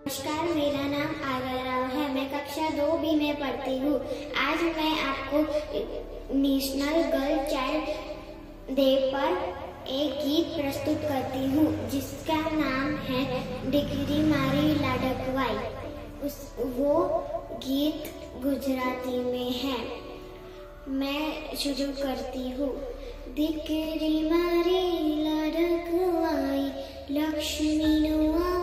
नमस्कार, मेरा नाम आर्या राव है। मैं कक्षा 2B में पढ़ती हूँ। आज मैं आपको नेशनल गर्ल चाइल्ड डे पर एक गीत प्रस्तुत करती हूँ जिसका नाम है डिकरी मारी लाडकवाई। वो गीत गुजराती में है। मैं शुरू करती हूँ। दिकरी मारी लाडकवाई लक्ष्मी नो